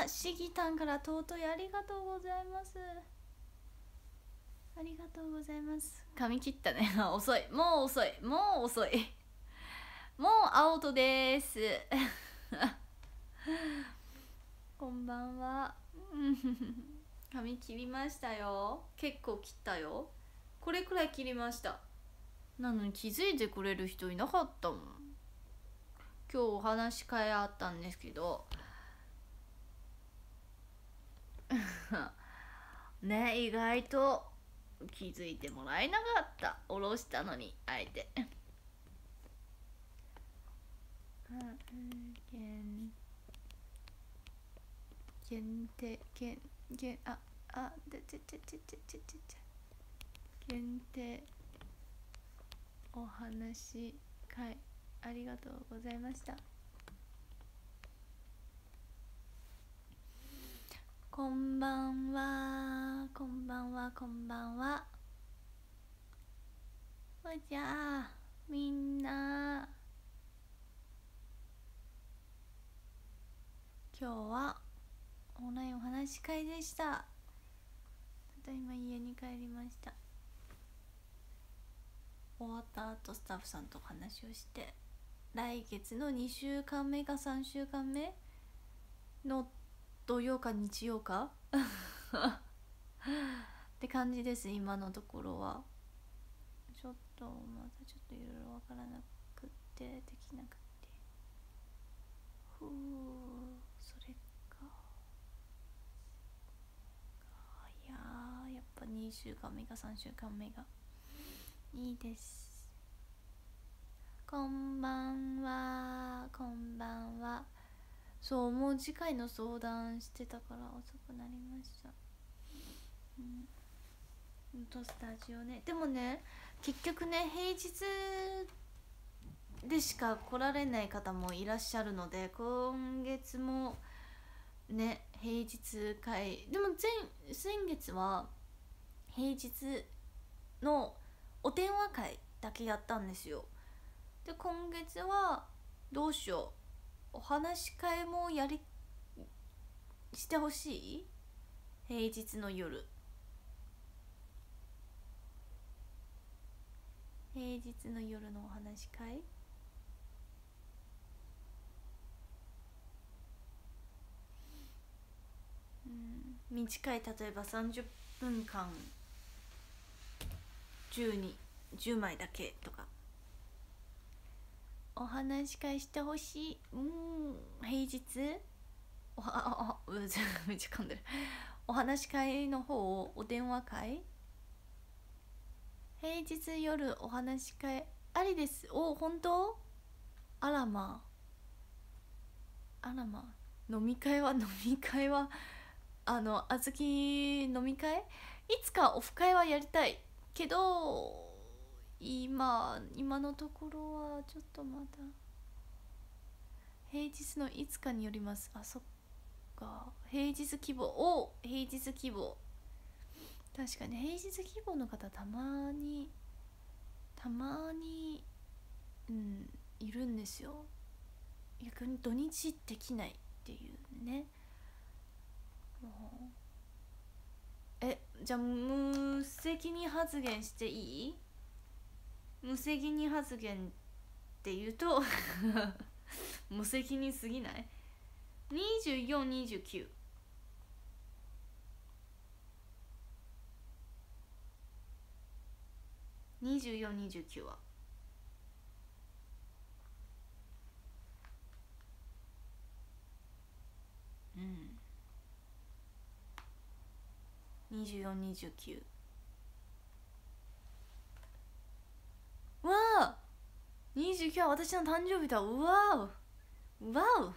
しぎたんから尊いありがとうございます。ありがとうございます。髪切ったね。遅い、もう遅い、もう遅い、もうアウトですこんばんは髪切りましたよ。結構切ったよ。これくらい切りました。なのに気づいてくれる人いなかったもん。今日お話し会あったんですけどね、意外と気づいてもらえなかった。下ろしたのにあえて限定限定お話会ありがとうございました。こんばんは、こんばんは、こんばんは。おじゃあみんな、今日はオンラインお話し会でした。ただいま家に帰りました。終わった後スタッフさんと話をして、来月の2週間目か3週間目の土曜か日曜かって感じです。今のところはちょっとまだちょっといろいろわからなくってできなくて、それか。いやー、やっぱ2週間目か3週間目がいいです。こんばんは、こんばんは。そう、もう次回の相談してたから遅くなりました。スタジオね。でもね、結局ね、平日でしか来られない方もいらっしゃるので、今月もね、平日会でも先月は平日のお電話会だけやったんですよ。で今月はどうしよう、お話し会もしてほしい。平日の夜、平日の夜のお話し会、短い、例えば30分間10枚だけとかお話し会してほしい。平日めっちゃ噛んでる。お話し会の方をお電話会、平日夜お話し会ありです。本当？あらまあ、あらまあ。飲み会はあずき飲み会、いつかオフ会はやりたいけど、今のところはちょっとまだ平日のいつかによります。あ、そっか、平日希望。平日希望、確かに平日希望の方たまにいるんですよ。逆に土日できないっていうね。じゃあ無責任発言していい？無責任発言って言うと無責任すぎない？ 24、29 24、29は24、29。わあ、29は私の誕生日だ。うわお、わお。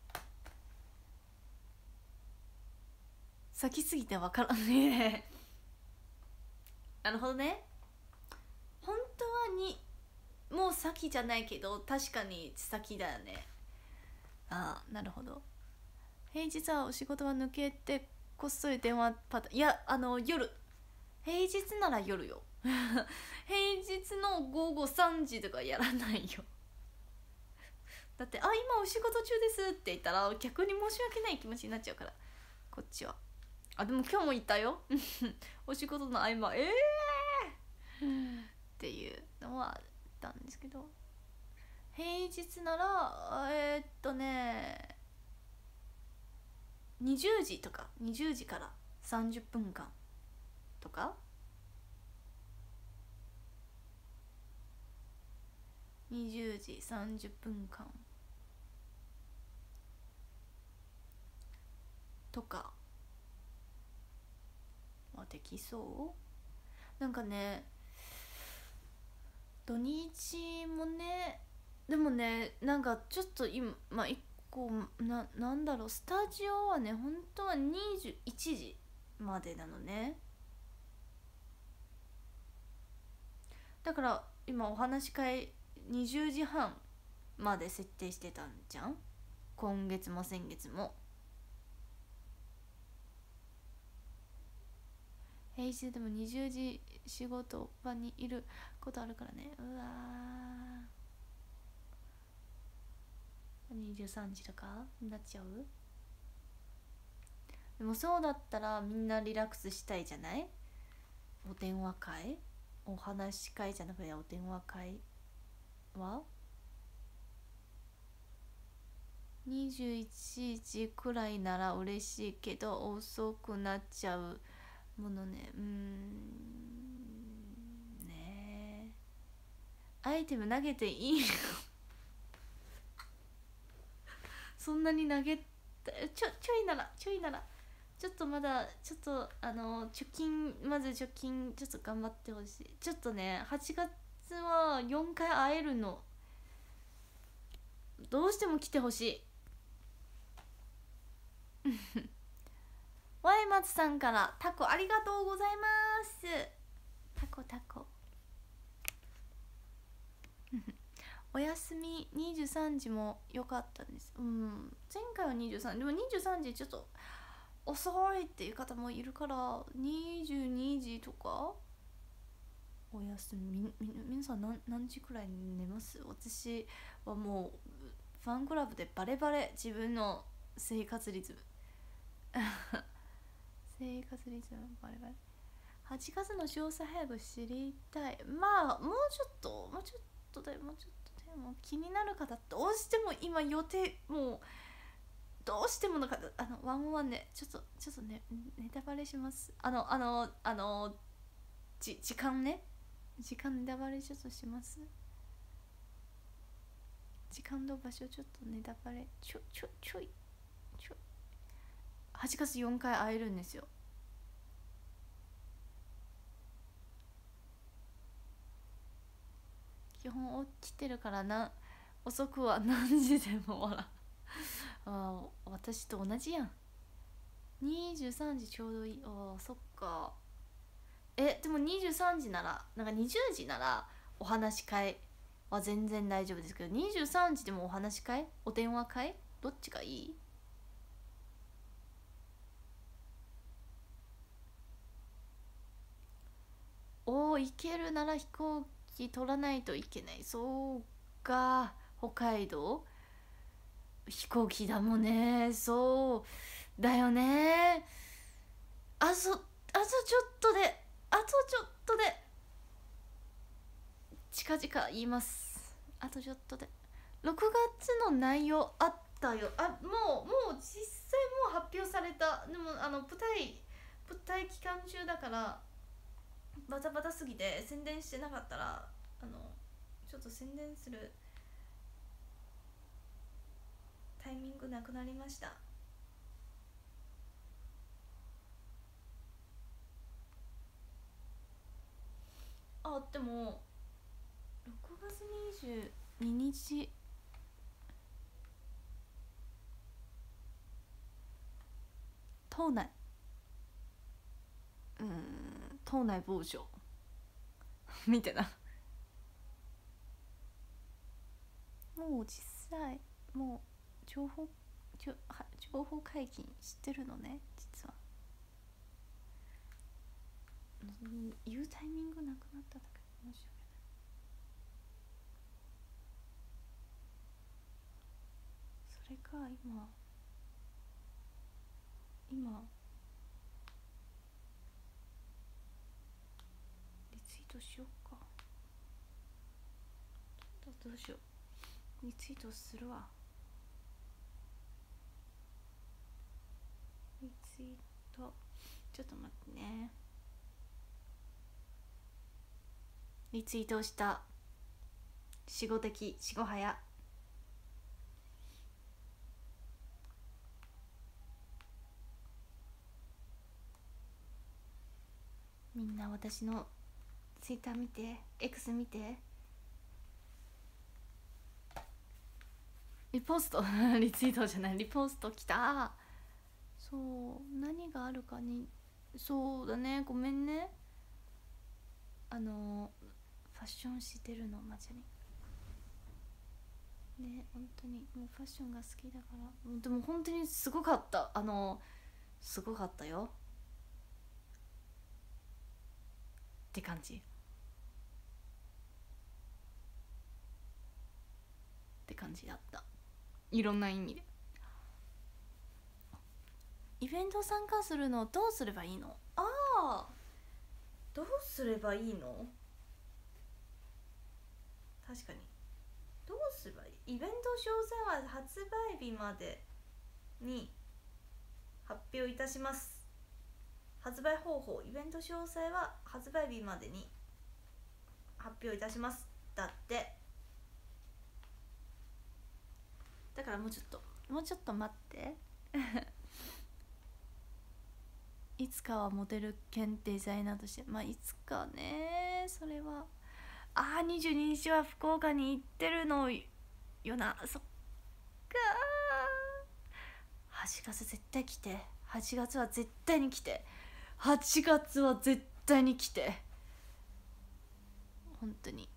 先すぎてわからんねなるほどね。本当はもう先じゃないけど、確かに先だよね。なるほど。平日はお仕事は抜けてこっそり電話パターン。いや、夜、平日なら夜よ平日の午後3時とかやらないよだって「あ、今お仕事中です」って言ったら逆に申し訳ない気持ちになっちゃうから、こっちは。あ、でも今日も言ったよお仕事の合間っていうのはあったんですけど、平日なら20時とか20時から30分間とか、20時30分間とかはできそう。なんかね、土日もね、でもね、なんかちょっと今、まあ一個なんだろう、スタジオはね、本当は21時までなのね。だから今お話し会20時半まで設定してたんじゃん、今月も先月も。平日でも20時仕事場にいることあるからね。うわー、23時とかになっちゃう。でもそうだったらみんなリラックスしたいじゃない。お電話会、お話し会じゃなくてお電話会は21時くらいなら嬉しいけど遅くなっちゃうものね。ねえ、アイテム投げていいのそんなに投げちょいならちょっとまだちょっと貯金、まず貯金ちょっと頑張ってほしい。ちょっとね、8月は4回会えるの、どうしても来てほしいワイマツさんからタコありがとうございます。タコお休み23時も良かったんです。前回は23でも23時ちょっと遅いっていう方もいるから22時とかお休み。皆さん何時くらいに寝ます？私はもうファンクラブでバレバレ自分の生活リズム生活リズムバレバレ。8月の詳細早く知りたい。まあもうちょっとでも気になる方、どうしても今予定もうどうしてもの方、ワンオンワンでちょっとね、ネタバレします。時間ネタバレちょっとします。時間と場所ちょっとネタバレちょい8月4回会えるんですよ。基本起きてるから遅くは何時でも笑私と同じやん。23時ちょうどいい。そっか。でも23時ならなんか20時ならお話し会は全然大丈夫ですけど、23時でもお話し会お電話会どっちがいい？行けるなら飛行機取らないといけない。そうか、北海道飛行機だもんね。そうだよね。あとちょっとで近々言います。あとちょっとで。6月の内容あったよ。もう実際もう発表された。でも舞台期間中だからバタバタすぎて宣伝してなかったらちょっと宣伝するタイミングなくなりました。でも6月22日島内島内某所見てなもう実際もう情報解禁してるのね、実は。言うタイミングなくなっただけ申し訳れか、今リツイートしようか。どうしよう、リツイートするわ。リツイート、ちょっと待ってね。リツイートをした。死後的死後早。みんな私のツイッター見て、 X 見て。リポストリツイートじゃない、リポストきた。そう、何があるかに。そうだね、ごめんね。ファッションしてるのマジにね、本当にもうファッションが好きだから。でも本当にすごかった。すごかったよって感じって感じだった。いろんな意味で。イベント参加するのどうすればいいの？ああ、どうすればいいの？確かにどうすればいい？イベント詳細は発売日までに発表いたします。発売方法、イベント詳細は発売日までに発表いたしますだって。だからもうちょっと待っていつかはモデル兼デザイナーとして、まあいつかね。それは22日は福岡に行ってるのよな。そっか8月絶対来て。8月は絶対に来て。8月は絶対に来て。本当に。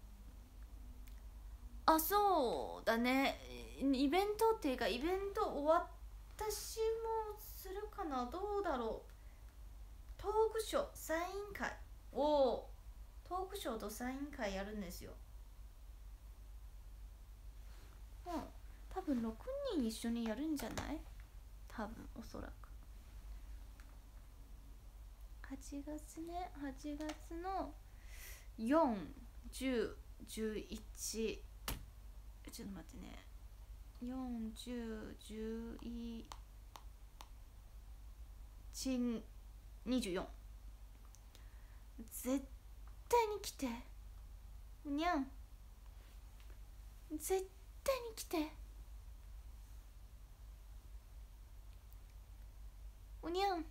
そうだね。イベントっていうか、イベント終わったしもするかな。どうだろう。トークショーサイン会、トークショーとサイン会やるんですよ。多分6人一緒にやるんじゃない？多分おそらく8月ね。8月の4、10、11、ちょっと待ってね。4、10、11、24。絶対に来て。にゃん、絶対に来て。おにゃん、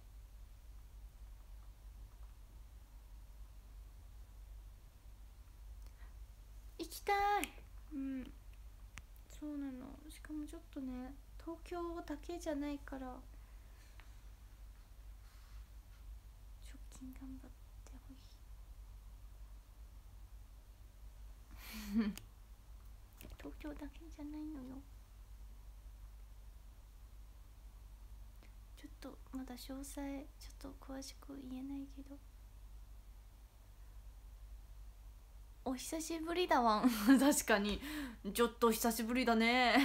行きたい。そうなの。しかもちょっとね、東京だけじゃないから、直近頑張ってほしい東京だけじゃないのよ。ちょっとまだ詳細ちょっと詳しく言えないけど、お久しぶりだわん確かにちょっと久しぶりだね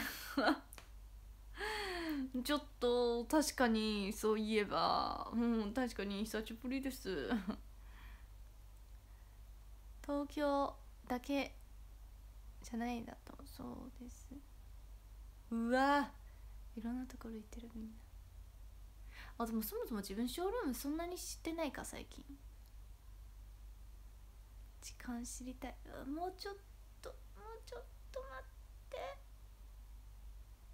ちょっと確かにそういえば、確かに久しぶりです東京だけじゃないだと。そうです。うわ、いろんなところ行ってるみんな。でもそもそも自分ショールームそんなに知ってないか最近。時間知りたい。もうちょっと待って。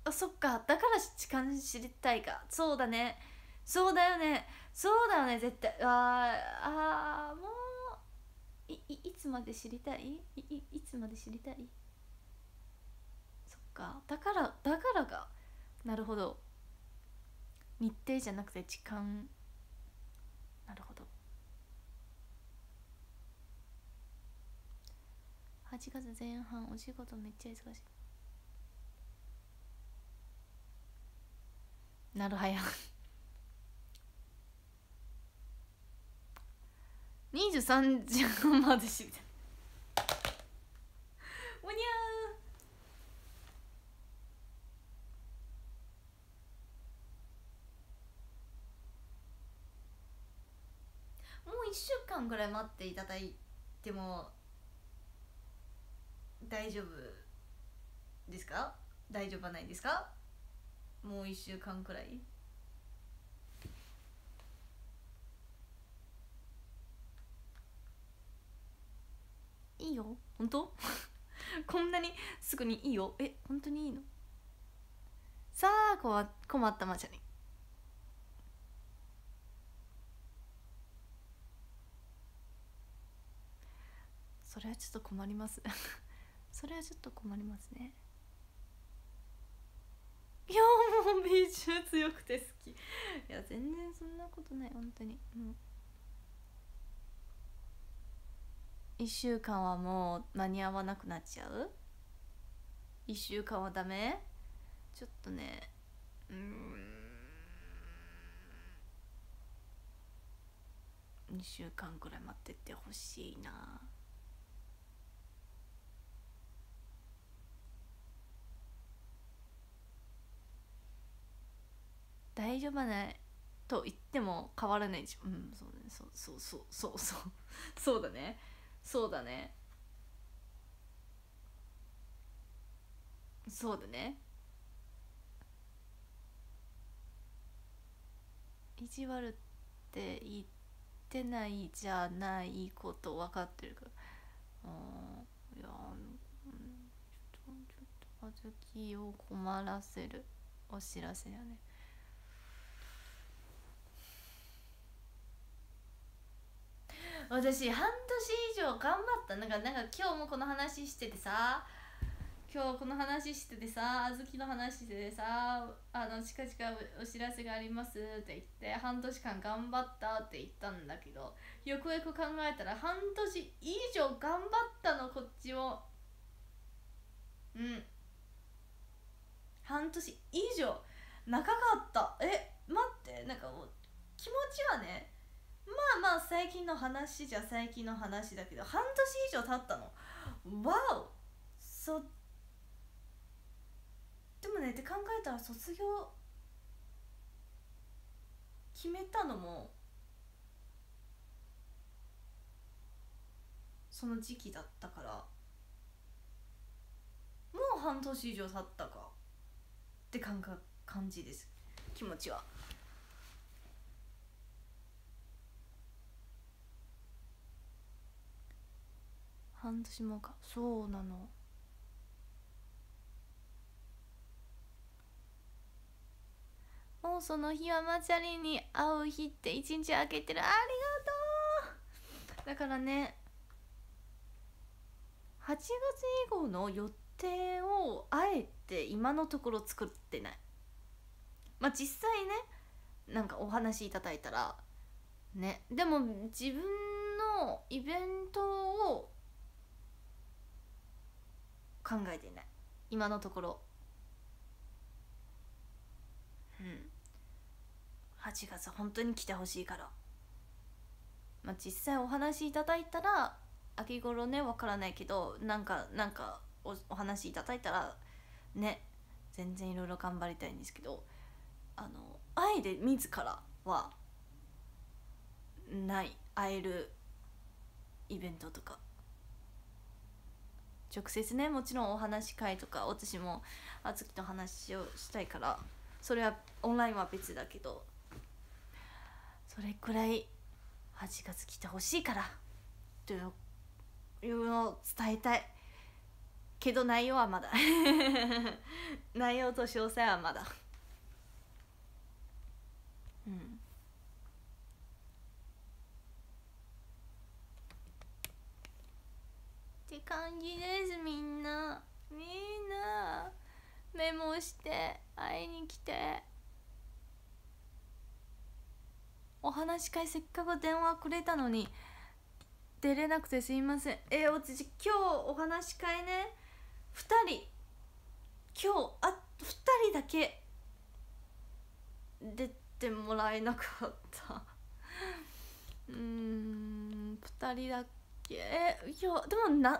そっか、だから時間知りたいか。そうだね、そうだよね、絶対。もういつまで知りたい？いつまで知りたい？そっか、だからが、なるほど、日程じゃなくて時間。なるほど。8月前半お仕事めっちゃ忙しい。なるはや23時まで知りたいおにゃ間ぐらい待っていただいても大丈夫ですか？大丈夫はないですか？もう1週間くらい。いいよ本当こんなにすぐにいいよ。本当にいいの？さあ困ったマチャリン。それはちょっと困りますそれはちょっと困りますね。いやもう美術強くて好き。いや全然そんなことない本当に。1週間はもう間に合わなくなっちゃう。1週間はダメ。ちょっとね2週間くらい待ってってほしいな。大丈夫はないと言っても変わらないでしょ。そうだね。そうだね。そうだね。そうだね。意地悪って言ってないじゃないこと分かってるから。いやちょっとあずきを困らせるお知らせよね。私半年以上頑張った。なんか今日もこの話しててさ、あずきの話しててさ、近々お知らせがありますって言って半年間頑張ったって言ったんだけど、よくよく考えたら半年以上頑張ったのこっちを。半年以上長かった。待って、なんかもう気持ちはね、まあ最近の話じゃ最近の話だけど、半年以上経ったの。わお。でもねって考えたら卒業決めたのもその時期だったから、もう半年以上経ったかって感じです。気持ちは。半年もか。そうなの。もうその日はマチャリに会う日って一日空けてる。ありがとう。だからね、8月以降の予定をあえて今のところ作ってない。実際ね、なんかお話いただいたらね、でも自分のイベントを考えてない今のところ。8月本当に来てほしいから、実際お話いただいたら秋頃ね、わからないけどなんかお話いただいたらね、全然いろいろ頑張りたいんですけど、あえて自らはない会えるイベントとか。直接ね、もちろんお話し会とか私もあつきと話をしたいから、それはオンラインは別だけど、それくらい8月来てほしいからというのを伝えたいけど、内容はまだ内容と詳細はまだって感じです。みんなメモして会いに来て。お話し会せっかく電話くれたのに出れなくてすいません。私今日お話し会ね、2人2人だけ出てもらえなかった2人だけ。いやでもな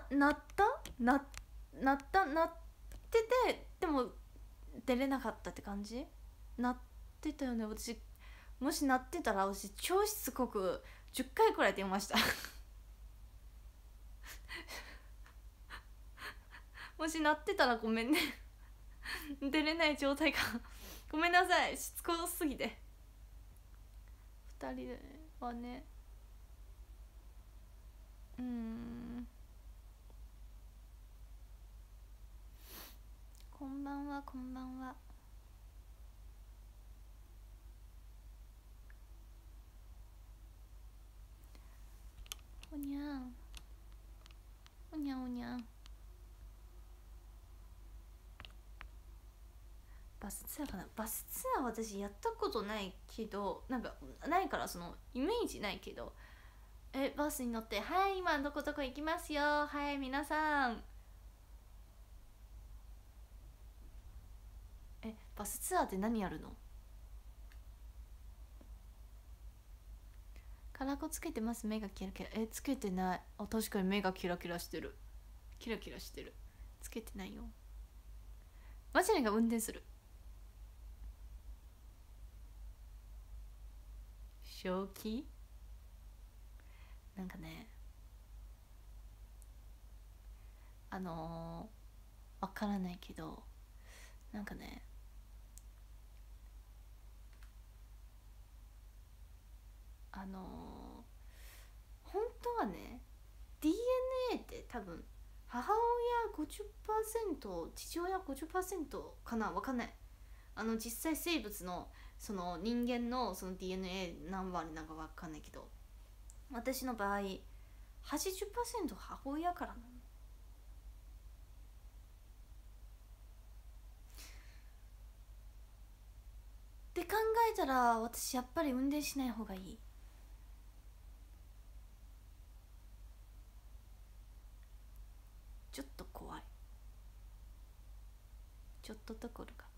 ってて、でも出れなかったって感じ。なってたよね。私もしなってたら私超しつこく 10回くらい電話したもし鳴ってたらごめんね出れない状態かごめんなさい、しつこすぎて。2人ではね、こんばんは、こんばんは。おにゃんおにゃんおにゃん。バスツアーかな。バスツアー私やったことないけど、なんかないからそのイメージないけど、バスに乗って「はい今どこどこ行きますよ、はい皆さん」バスツアーって何やるの？カラコつけてます？目がキラキラ。つけてない。あ、確かに目がキラキラしてる。キラキラしてる。つけてないよ。マジャリが運転する。正気？なんかね、わからないけど、なんかね、本当はね DNA って多分母親 50% 父親 50% かな、わかんない。実際生物のその人間のその DNA 何割なんかわかんないけど、私の場合 80% 母親からなの。って考えたら私やっぱり運転しない方がいい。ちょっと怖い。ちょっとどころか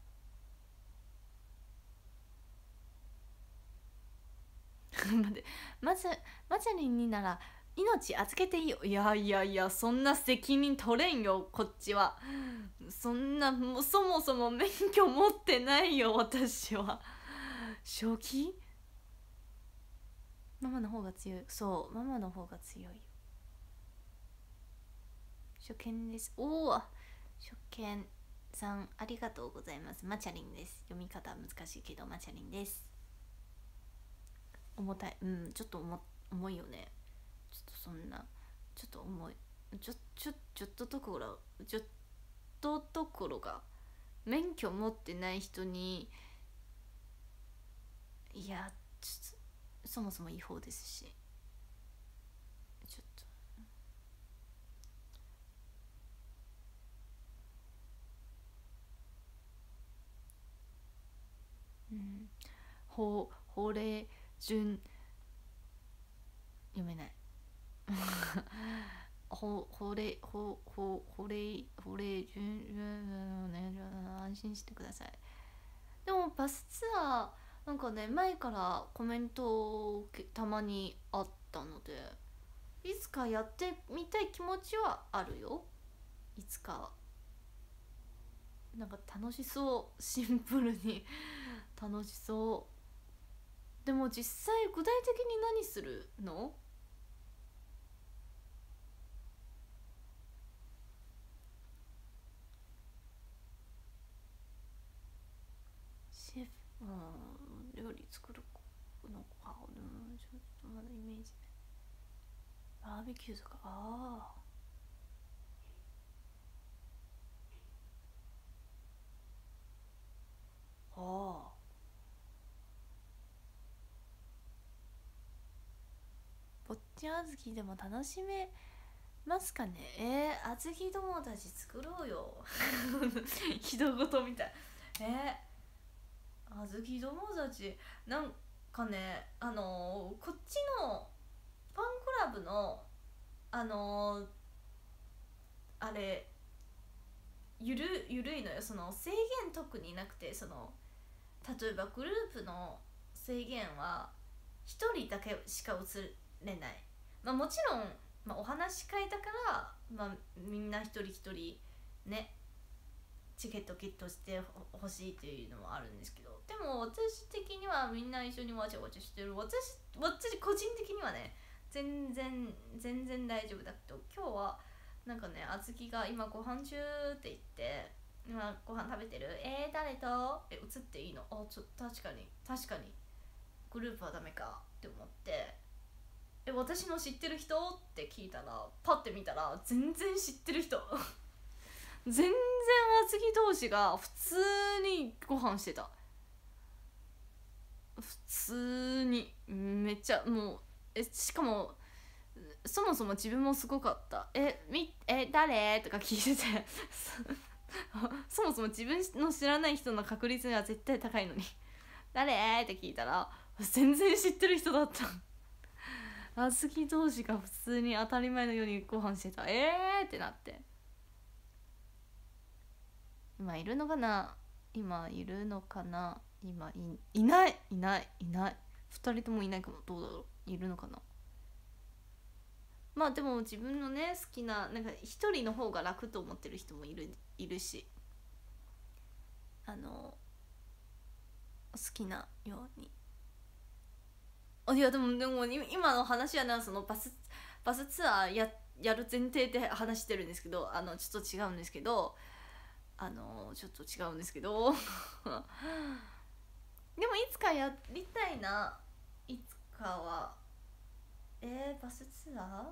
待って、マチャリンになら命預けていいよ。いやいやいや、そんな責任取れんよこっちは。そんな、もうそもそも免許持ってないよ私は。正気？ママの方が強い。そう、ママの方が強いよ。初見です。おお、初見さんありがとうございます。マチャリンです。読み方難しいけどマチャリンです。重たい。ちょっと重いよね。ちょっとそんな、ちょっと重い。ちょっとどころが免許持ってない人に、いやちょっとそもそも違法ですし、ちょっと法令順読めない法令順ね、安心してください。でもバスツアーなんかね、前からコメントたまにあったので、いつかやってみたい気持ちはあるよ。いつか。なんか楽しそう、シンプルに楽しそう。でも実際具体的に何するの？シェフ、料理作るのか、ちょっとまだイメージね。バーベキューとか、ああぼっちあずきでも楽しめますかね。あずき友達作ろうよひど事みたい。あずき友達なんかね、こっちのファンクラブのあれゆるいのよ。その制限特になくて、その例えばグループの制限は1人だけしか映れない。もちろん、お話し会だから、みんな一人一人ねチケットゲットしてほしいっていうのもあるんですけど、でも私的にはみんな一緒にわちゃわちゃしてる。私個人的にはね、全然大丈夫だけど、今日はなんかね、あずきが今ご飯中って言って、今ご飯食べてる、誰と映っていいの、確かにグループはダメかって思って、私の知ってる人って聞いたら、パッて見たら全然知ってる人全然あずき同士が普通にご飯してた。普通にめっちゃもうしかもそもそも自分もすごかった。誰とか聞いててそもそも自分の知らない人の確率が絶対高いのに誰って聞いたら全然知ってる人だったあずき同士が普通に当たり前のようにご飯してた。ってなって、今いるのかな、いない2人ともいないかも。どうだろう、いるのかな。まあでも自分のね好きな、なんか一人の方が楽と思ってる人もいるし、好きなように。いやでも今の話はな、そのバスツアーやる前提で話してるんですけど、ちょっと違うんですけどでもいつかやりたいな。いつかはバスツアー、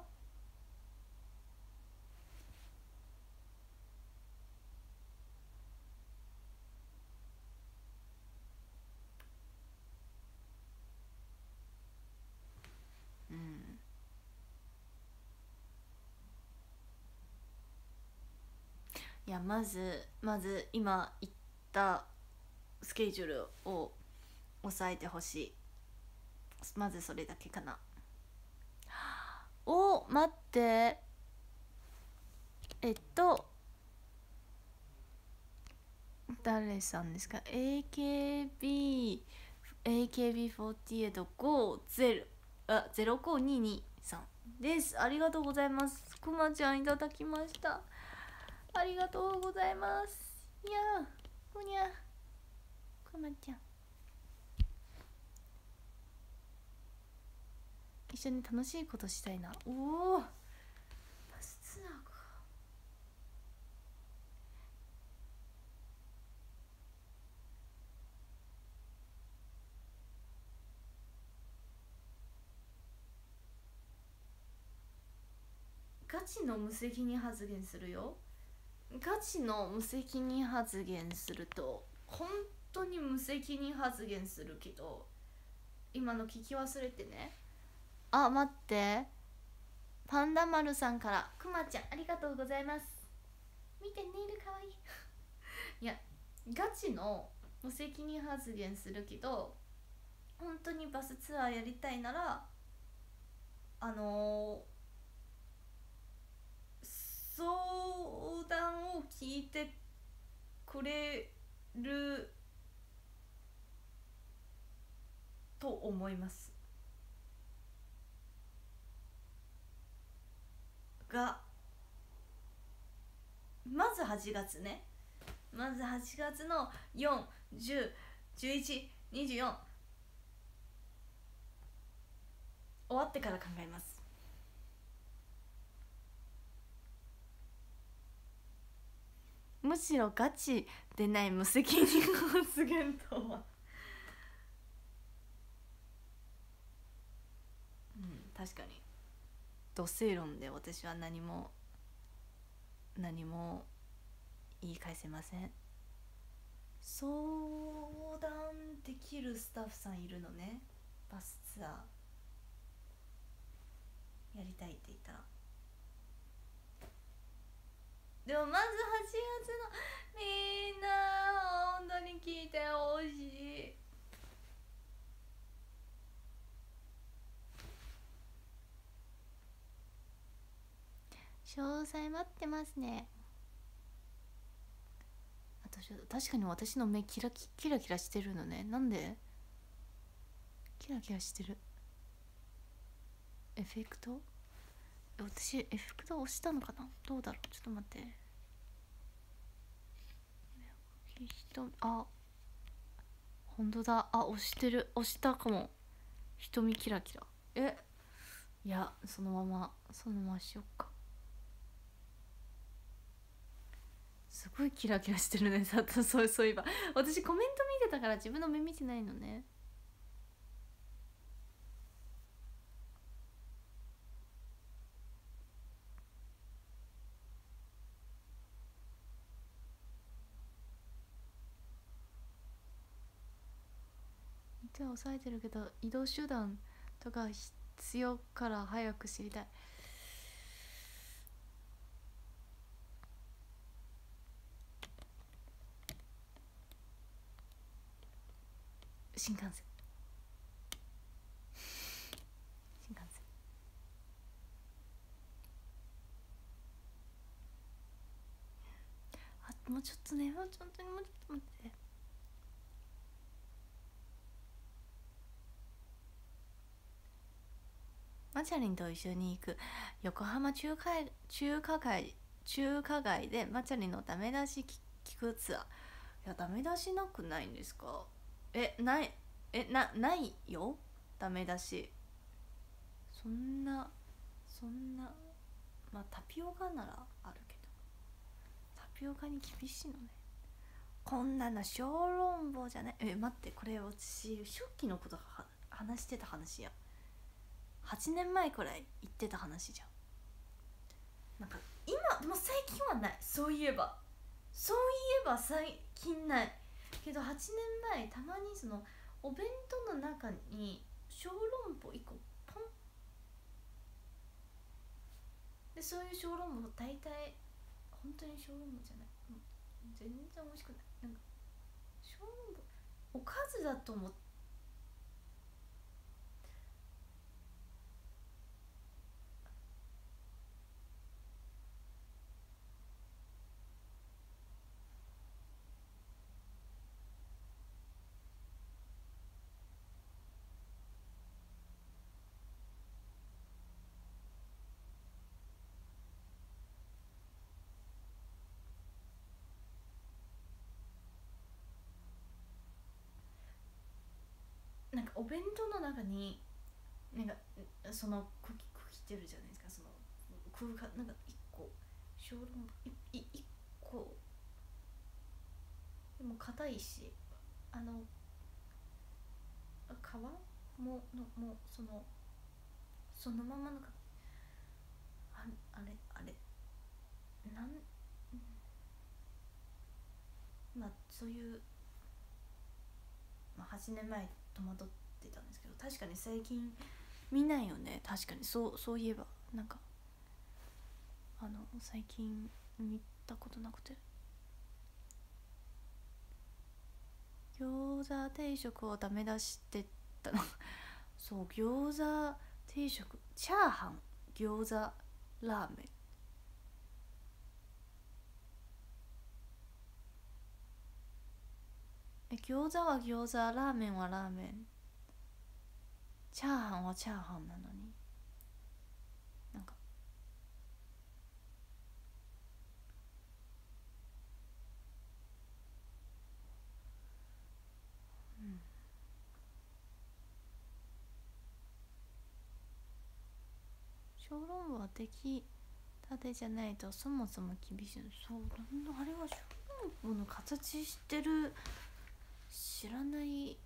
いやまず今言ったスケジュールを抑えてほしい。まずそれだけかな。待って、誰さんですか。 AKB4850 さんです。ありがとうございます。くまちゃんいただきました。ありがとうございます。いやー、ふにゃくまちゃん、一緒に楽しいことしたいな。バスツアーか。ガチの無責任発言するよ。ガチの無責任発言すると本当に無責任発言するけど、今の聞き忘れてね。待って、パンダ丸さんからくまちゃんありがとうございます。見て、ネイルかわいいいやガチの無責任発言するけど、本当にバスツアーやりたいなら相談を聞いてくれると思いますが、まず8月ね、まず8月の4、10、11、24終わってから考えます。むしろガチでない無責任発言とは確かに土星論で私は何も言い返せません。相談できるスタッフさんいるのね。バスツアーやりたいって言ったら。でもまず8月のみんな本当に聞いてほしい。詳細待ってますね。確かに私の目キラキラしてるのね。なんでキラキラしてる？エフェクト？私エフェクト押したのかな。どうだろう、ちょっと待って。エあ、本当だ。あ、押したかも。瞳キラキラ。いや、そのまましよっか。すごいキラキラしてるね。そういえば私コメント見てたから自分の目見てないのね。手は押さえてるけど移動手段とか必要から早く知りたい。新幹線もうちょっとね、もうちょっと待って。マチャリンと一緒に行く横浜中華街でマチャリンのダメ出し聞くツアー。いや、ダメ出しなくないんですか？ないよ、ダメ出し。そんなまあタピオカならあるけど、タピオカに厳しいのね。こんなの小籠包じゃない。待って、これ私初期のこと話してた話や。8年前くらい言ってた話じゃん。なんか今でも最近はない。そういえば最近ないけど、8年前たまにそのお弁当の中に小籠包1個ポンで、そういう小籠包大体本当に小籠包じゃない、全然美味しくない。なんか小籠包おかずだと思って、なんかお弁当の中になんかその茎ってるじゃないですか。その空間なんか1個小籠包1個でも硬いし、皮もそのままのあれまあそういう、8年前戸惑ってたんですけど、確かに最近見ないよね。確かにそういえばなんか最近見たことなくて。餃子定食をダメ出してたのそう、餃子定食、チャーハン、餃子、ラーメン。餃子は餃子、ラーメンはラーメン、チャーハンはチャーハンなのに、なんか小籠包は出来たてじゃないとそもそも厳しい。そうあれは小籠包の形してる知らない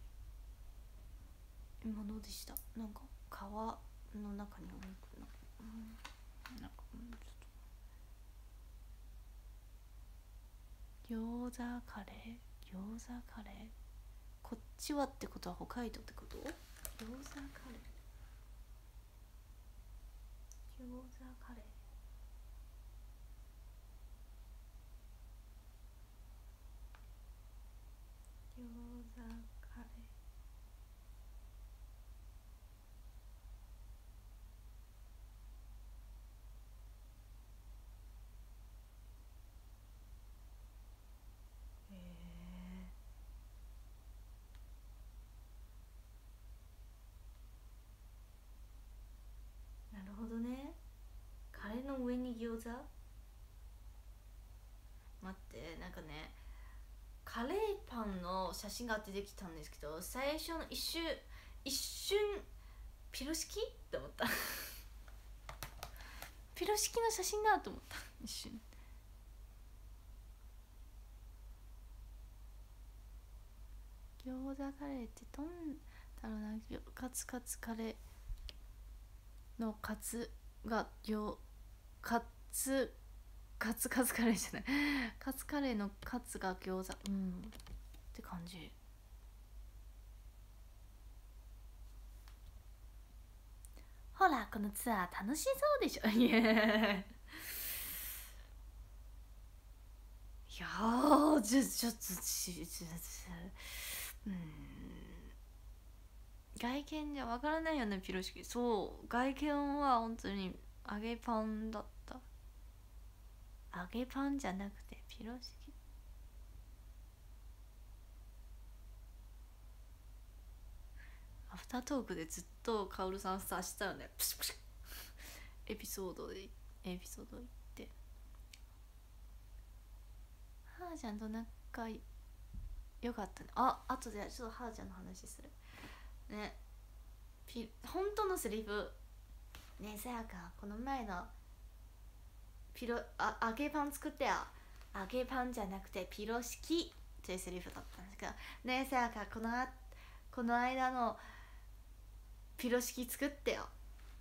ものでした。なんか皮の中にお肉の、なんかちょっと餃子カレーこっちはってことは北海道ってこと？餃子カレー餃子カレー餃子カレーなるほどね。カレーの上に餃子。待って、なんかね、 パンの写真が出てきたんですけど、最初の一瞬ピロシキって思ったピロシキの写真だと思った、一瞬。餃子カレーってどんだろうな、カツカツカレーのカツがカツカツカレーじゃないカツカレーのカツが餃子って感じ。ほらこのツアー楽しそうでしょいやーちょっと外見じゃわからないよね、ピロシキ。そう外見は本当に揚げパンだった。揚げパンじゃなくてピロシキ。アフタートークでずっとカオルさんさしたよね、プシュプシュエピソード言ってハーちゃんと仲良かったね。あとでちょっとハーちゃんの話するね。本当のセリフねえ、さやかこの前の揚げパン作ってよ。揚げパンじゃなくてピロシキというセリフだったんですけど、ねえさやかこの間のピロシキ作ってよ。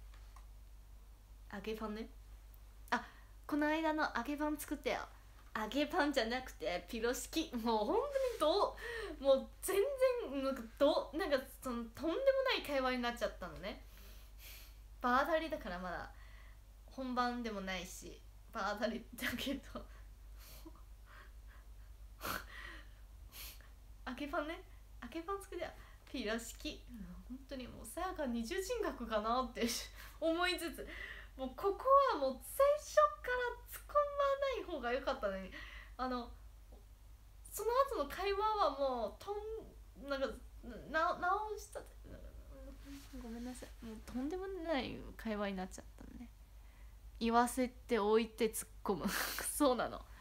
揚げパンね。この間の揚げパン作ってよ。揚げパンじゃなくてピロシキ。もう本当にもう全然なんかそのとんでもない会話になっちゃったのね。バータリだからまだ本番でもないしバータリだけど揚げパンね、揚げパン作ってよピロシキ。本当にもうさやか二重人格かなって思いつつ、もうここはもう最初から突っ込まない方が良かったのに、その後の会話はもう直したごめんなさい、もうとんでもない会話になっちゃったのね。言わせておいて突っ込むそうなの。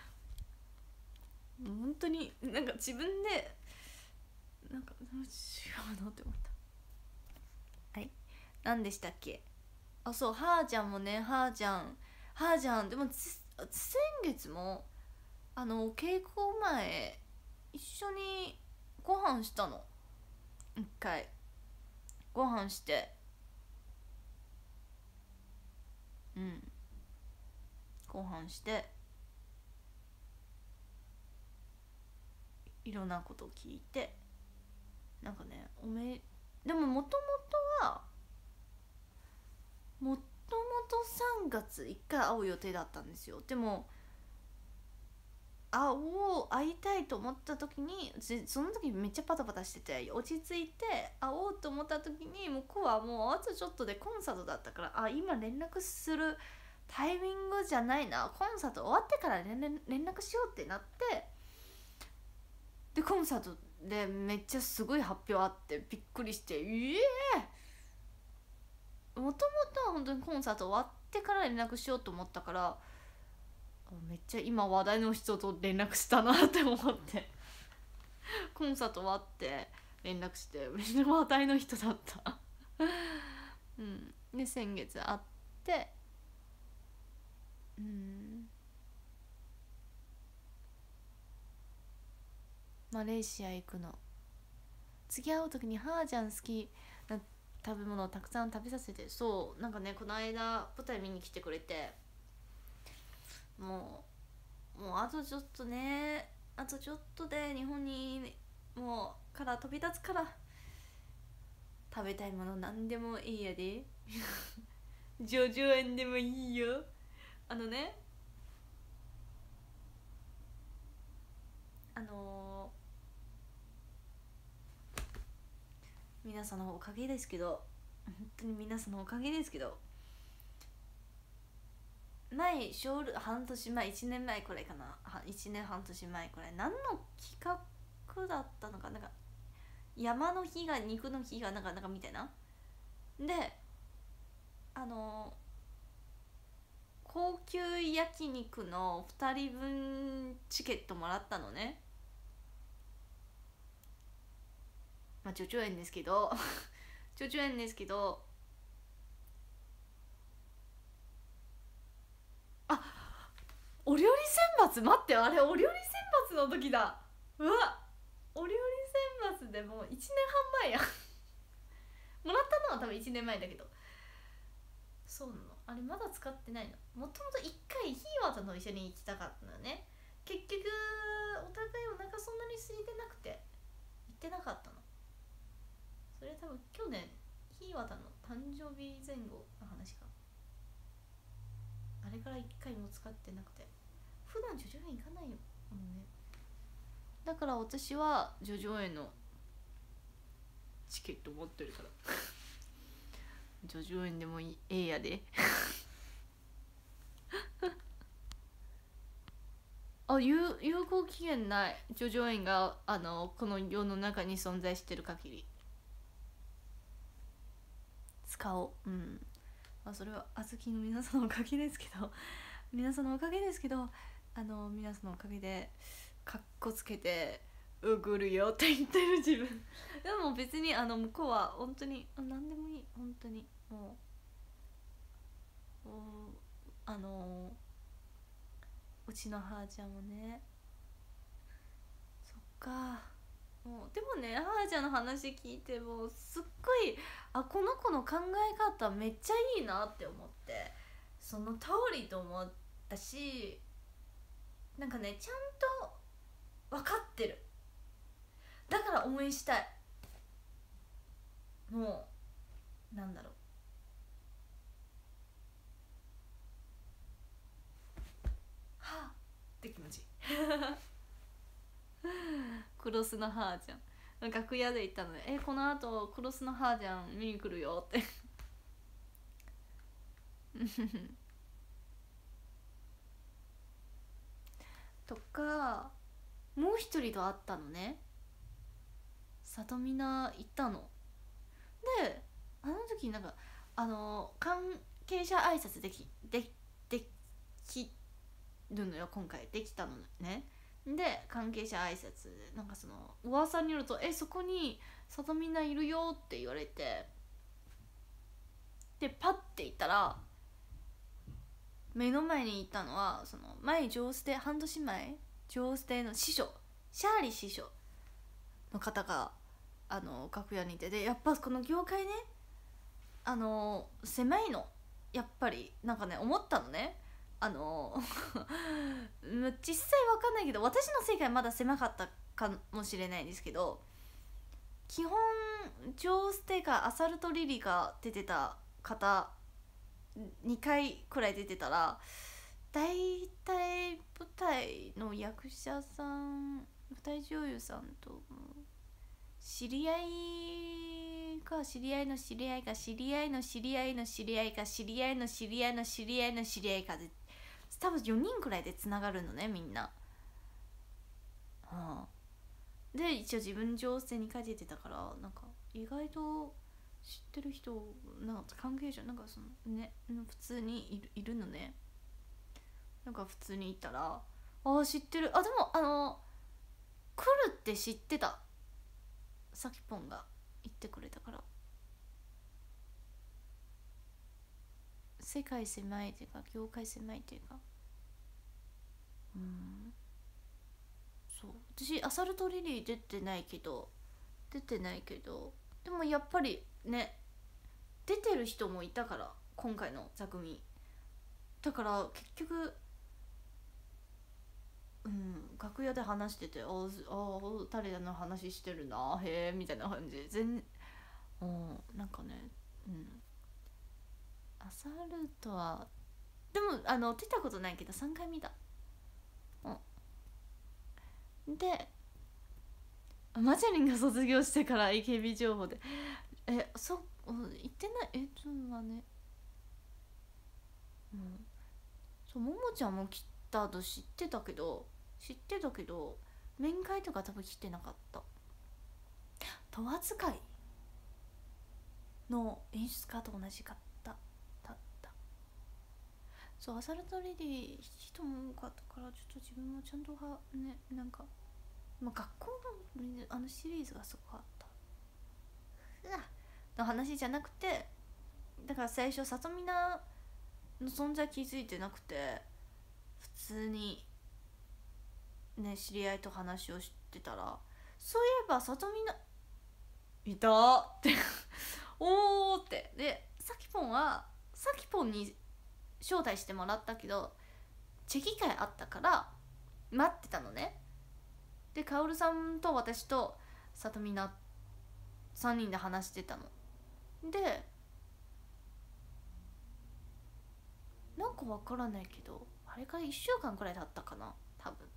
本当になんか自分でなんか違うなって思った。はい、何でしたっけ。そう、はーちゃんもね、はーちゃんでも先月も稽古前一緒にご飯したの。一回ご飯してご飯していろんなことを聞いて、なんかねでももともと3月1回会う予定だったんですよ。でも会いたいと思った時にその時めっちゃパタパタしてて、落ち着いて会おうと思った時に向こうはもうあとちょっとでコンサートだったから、今連絡するタイミングじゃないな、コンサート終わってから連絡しようってなって、でコンサートでめっちゃすごい発表あってびっくりして、もともとは本当にコンサート終わってから連絡しようと思ったから、めっちゃ今話題の人と連絡したなって思ってコンサート終わって連絡して話題の人だったで先月会ってマレーシア行くの。次会う時にはーちゃん好きな食べ物をたくさん食べさせて。そうなんかね、この間舞台見に来てくれて、もうあとちょっとね、あとちょっとで日本にもうから飛び立つから、食べたいもの何でもいいやで叙々苑でもいいよ。皆さんのおかげですけど、本当に皆さんのおかげですけど、前半年前1年前くらいかな、1年半年前くらい何の企画だったのか、なんか山の日が肉の日がなんかみたいなで、高級焼肉の2人分チケットもらったのね。 まあ叙々苑ですけど叙々苑ですけど、あ、お料理選抜、待って、あれお料理選抜の時だ。うわ、お料理選抜でもう1年半前やもらったのは多分1年前だけど、そうなの、あれまだ使ってないの。もともと1回ひいわたと一緒に行きたかったのね。結局お互いお腹そんなに空いてなくて行ってなかったの。それ多分去年ひいわたの誕生日前後の話か。あれから1回も使ってなくて、普段叙々苑行かないよもうね。だから私は叙々苑のチケット持ってるから叙々苑でもいいやであ、有効期限ない。叙々苑がこの世の中に存在してる限り使おう。うん、まあ、それは小豆の皆さんのおかげですけど皆さんのおかげですけど、皆さんのおかげでカッコつけて送るよって言ってる自分でも別に向こうは本当に何でもいい。本当にもううちの母ちゃんもね、そっか。もうでもね、母ちゃんの話聞いてもすっごい、この子の考え方めっちゃいいなって思って、その通りと思ったし、なんかね、ちゃんと分かってる。だから応援したい。もうなんだろう、はあって気持ちクロスの母ちゃん楽屋で言ったので、このあとクロスの母ちゃん見に来るよってとか、もう一人と会ったのね。里見な行ったので、あの時なんか関係者挨拶できるのよ。今回できたのね。で関係者挨拶でなんかその噂によるとそこに里見ないるよって言われて、でパッて行ったら目の前にいたのはその前ジョーステ半年前ジョーステの師匠シャーリー師匠の方が楽屋にいて、でやっぱこの業界ね狭いのやっぱりなんかね思ったのね。実際わかんないけど私の世界まだ狭かったかもしれないんですけど、基本ジョーステかアサルトリリが出てた方2回くらい出てたらだいたい舞台の役者さん舞台女優さんと知り合いか知り合いの知り合いか知り合いの知り合いの知り合いか知り合いの知り合いの知り合いの知り合いかで多分4人くらいでつながるのねみんな、で一応自分情勢に書いてたから、なんか意外と知ってる人なんか関係者なんかそのね普通にいるのね。なんか普通にいたら知ってる、でも来るって知ってた。さきぽんが言ってくれたから。世界狭いというか業界狭いというか、そう、私アサルトリリー出てないけどでもやっぱりね出てる人もいたから今回の座組だから結局楽屋で話してて誰だの話してるなへえみたいな感じでなんかねアサルトはでも出たことないけど3回見た。でマチャリンが卒業してから AKB 情報で言ってないちょっとねそうももちゃんも来たと知ってたけど面会とか多分来てなかった。問わず会の演出家と同じかったそうアサルトレディ人も多かったからちょっと自分もちゃんとなんか、学校のシリーズがすごかった。 の話じゃなくて、だから最初さとみなの存在気づいてなくて、普通にね知り合いと話をしてたら、そういえばさとみないたっておーって。でさきぽんに招待してもらったけどチェキ会あったから待ってたのね。でカオルさんと私とさとみな3人で話してたので、なんかわからないけどあれから1週間くらい経ったかな多分。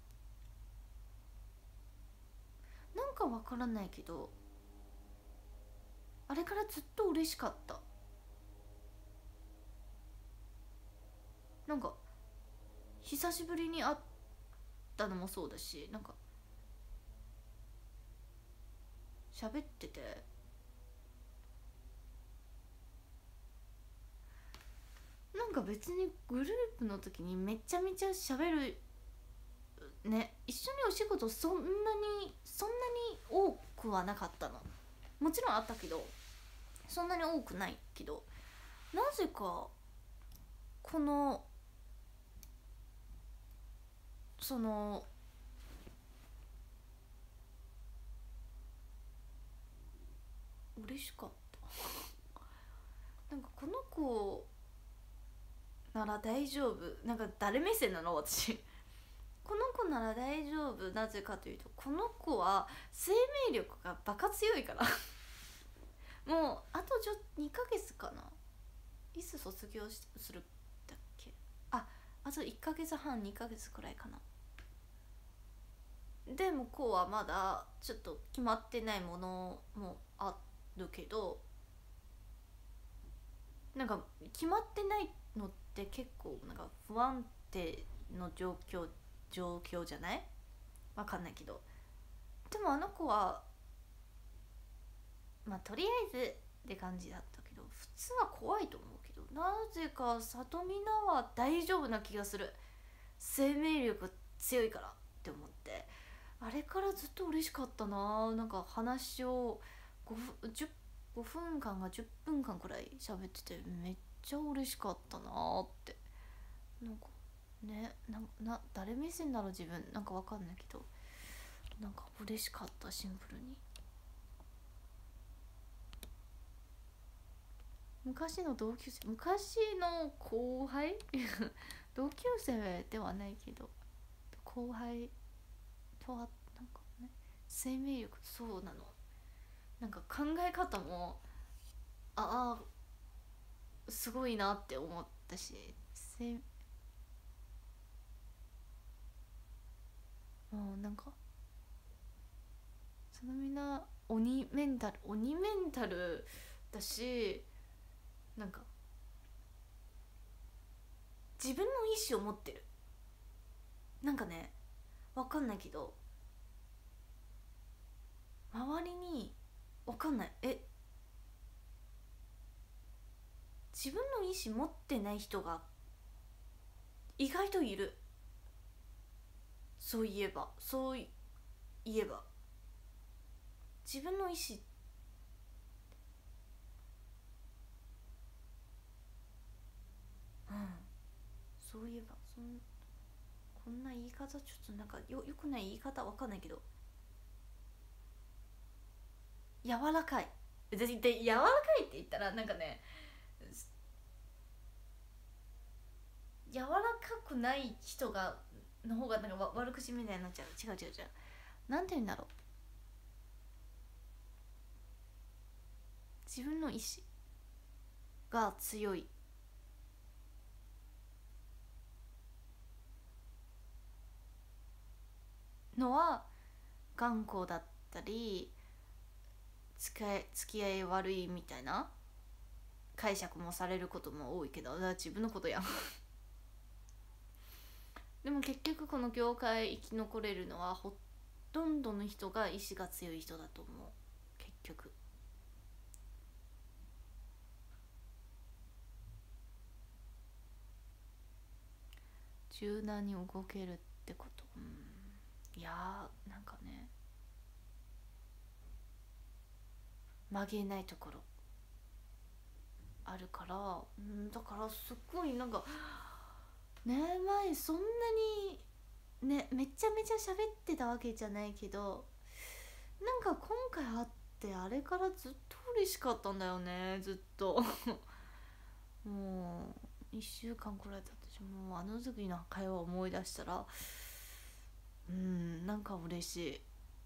なんかわからないけどあれからずっと嬉しかった。なんか久しぶりに会ったのもそうだし、なんか喋ってて、なんか別にグループの時にめちゃめちゃ喋るね、一緒にお仕事そんなに多くはなかったの。もちろんあったけどそんなに多くないけど、なぜかこのその嬉しかったなんかこの子なら大丈夫、なんか誰目線なの私この子なら大丈夫。なぜかというとこの子は生命力がバカ強いからもうあと2ヶ月かな、いつ卒業するんだっけ、あと1ヶ月半2ヶ月くらいかな。で向こうはまだちょっと決まってないものもあるけど、なんか決まってないのって結構なんか不安定の状況じゃない？わかんないけど、でもあの子はまあとりあえずって感じだったけど、普通は怖いと思うけど、なぜかさとみなは大丈夫な気がする。生命力強いからって思って、あれからずっと嬉しかったな。なんか話を5分間が10分間くらい喋っててめっちゃ嬉しかったなって。なんかね、誰目線だろう自分、なんかわかんないけど、なんか嬉しかった。シンプルに昔の同級生、昔の後輩同級生ではないけど後輩とはなんかね、生命力、そうなの。なんか考え方もすごいなって思ったし、もうなんかそのみんな鬼メンタルだし、なんか自分の意志を持ってる。なんかね、わかんないけど周りにわかんない自分の意志持ってない人が意外といる。そういえば自分の意志、そういえばこんな言い方ちょっとなんかよくない言い方わかんないけど、柔らかい。で柔らかいって言ったらなんかね、柔らかくない人の方がなんか悪口みたいになっちゃう。違う、なんて言うんだろう、自分の意志が強いのは頑固だったり付き合い悪いみたいな解釈もされることも多いけど、だから自分のことやんでも結局この業界生き残れるのはほとんどの人が意志が強い人だと思う。結局柔軟に動けるってこと、いやーなんかね、曲げないところあるから、だからすっごいなんかね、前そんなにねめちゃめちゃ喋ってたわけじゃないけど、なんか今回会ってあれからずっと嬉しかったんだよね、ずっともう1週間くらい経ってし、もうあの時の会話を思い出したらなんか嬉しい。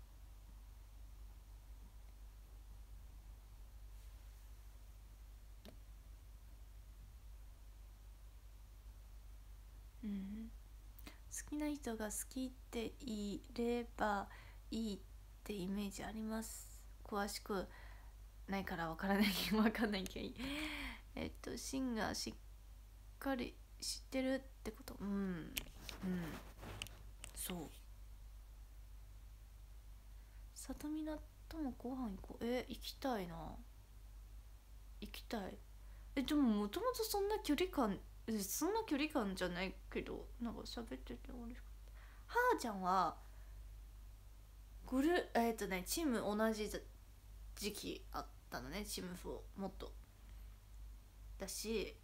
好きな人が好きっていればいいってイメージあります。詳しくないから分からないけど分かんないけど、シンがしっかり知ってるってこと。そう。里見菜ともご飯行こう。行きたいな。行きたい。でももともとそんな距離感じゃないけど、なんか喋ってて嬉しかった。はーちゃんはチーム同じ時期あったのね、チーム4もっとだし、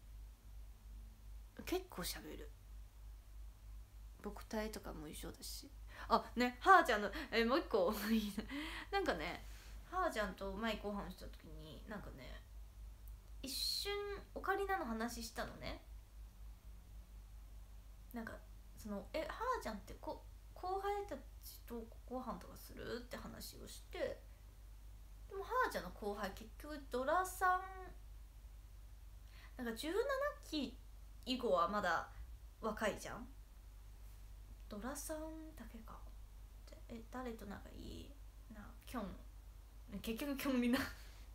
結構喋る。僕隊とかも一緒だし。あね、はーちゃんのもう一個なんかね、はーちゃんと前ご飯した時になんかね、一瞬オカリナの話したのね。なんかそのはーちゃんって後輩たちとご飯とかするって話をして、でもはーちゃんの後輩結局ドラさんなんか17期以後はまだ若いじゃん。ドラさんだけか。誰と仲いいな、キョン、結局キョンみんなで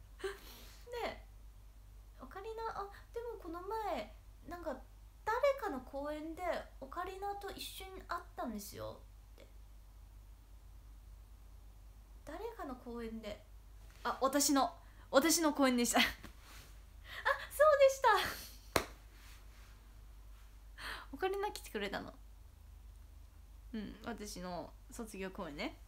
オカリナ、でもこの前なんか誰かの公園でオカリナと一緒に会ったんですよって。誰かの公園で、私の公園でしたそうでしたオカリナ来てくれたの。私の卒業公演ね。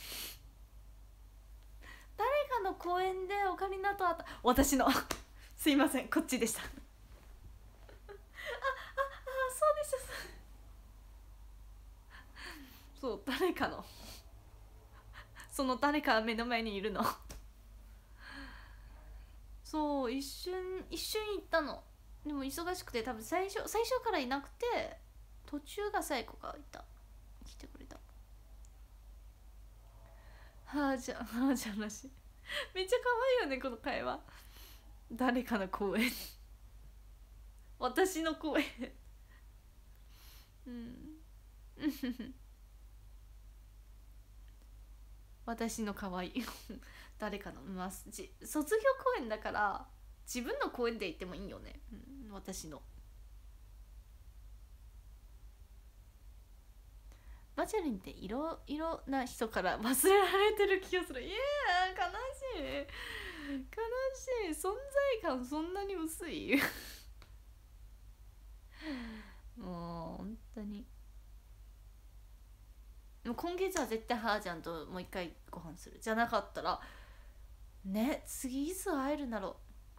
誰かの公演でオカリナと会った。私のすいません、こっちでしたそうでした。そう、誰かのその誰か目の前にいるのそう、一瞬行ったの。でも忙しくて、多分最初からいなくて、途中が最後がいた、来てくれた。はーちゃんらしい。めっちゃ可愛いよね、この会話。誰かの公園私の公園私の可愛い誰かの卒業公演だから自分の公演で言ってもいいよね。私のバチャリンっていろな人から忘れられてる気がする。悲しい。存在感そんなに薄いもう本当に。でも今月は絶対はーちゃんともう一回ご飯する。じゃなかったらね、次いつ会えるんだろ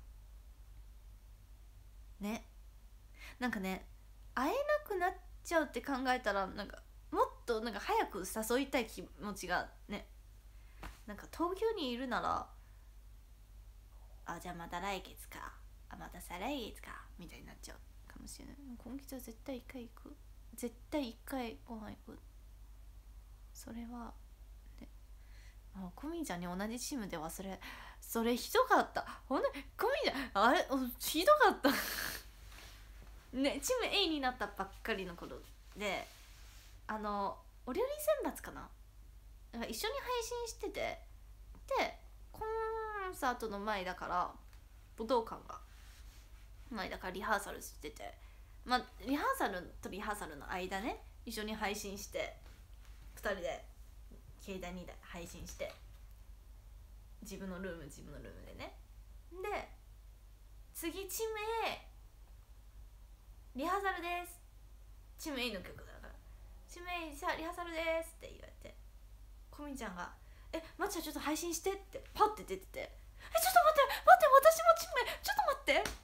うね。なんかね、会えなくなっちゃうって考えたら、なんかもっとなんか早く誘いたい気持ちがね。なんか東京にいるなら、じゃあまた来月か、また再来月かみたいになっちゃうかもしれない。今月は絶対1回行く。絶対1回ご飯行く。それはね、コミちゃんに同じチームでそれひどかった。ほんとにコミちゃんあれひどかったね。チーム A になったばっかりの頃で、お料理選抜かな、一緒に配信してて、でコンサートの前だから、武道館が前だからリハーサルしてて、リハーサルとリハーサルの間ね、一緒に配信して、2人で携帯2台配信して、自分のルームでね。で次チーム A リハーサルです、チーム A の曲だから、チーム A じゃあリハーサルですって言われて、コミちゃんがマチャちょっと配信してってパッて出てて、ちょっと待って私もチーム A ちょっと待って